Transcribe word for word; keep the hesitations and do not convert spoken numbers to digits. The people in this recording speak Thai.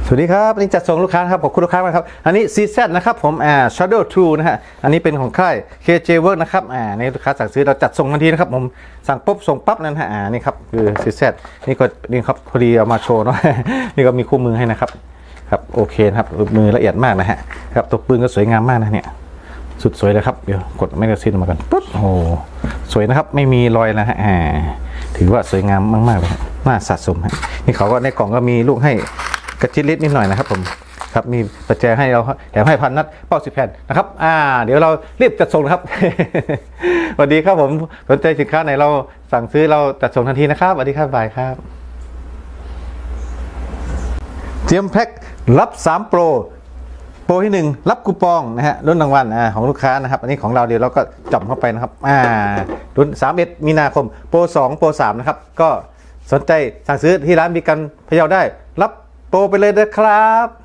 สวัสดีครับนี่จัดส่งลูกค้าครับขอบคุณลูกค้ามากครับอันนี้ ซี แซด นะครับผมอ่า Shadow ทู นะฮะอันนี้เป็นของค่าย เค เจ Work นะครับอ่าในลูกค้าสั่งซื้อเราจัดส่งทันทีนะครับผมสั่งปุ๊บส่งปั๊บนั่นฮะอ่านี่ครับคือ ซี แซด นี่ก็นี่ครับพอดีเอามาโชว์เนาะ นี่ก็มีคู่มือให้นะครับครับโอเคครับมือละเอียดมากนะฮะครับตัวปืนก็สวยงามมากนะเนี่ยสุดสวยเลยครับเดี๋ยวกดแมกกาซีนออกมากันปุ๊บโอ้สวยนะครับไม่มีรอยนะฮะอ่าถือว่าสวยงามมากๆเลยน่าสะสมฮะนี่เขาก็ในกล่องก็มีลูกให้กระจิตลิดนิดหน่อยนะครับผมครับมีประแจให้เราแถมให้พันนัดเป้าสิบแผ่นนะครับอ่าเดี๋ยวเรารีบจัดส่งนะครับ สวัสดีครับผมสนใจสินค้าไหนเราสั่งซื้อเราจัดส่งทันทีนะครับสวัสดีครับบายครับเตรียมแพ็ครับสามโปรโปรที่หนึ่งรับคูปองนะฮะรุ่นรางวัลอ่าของลูกค้านะครับอันนี้ของเราเดี๋ยวเราก็จับเข้าไปนะครับอ่ารุ่นสามสิบเอ็ดมีนาคมโปรสองโปรสามนะครับก็สนใจสั่งซื้อที่ร้านมีกันพะเยาได้รับโปรไปเลยนะครับ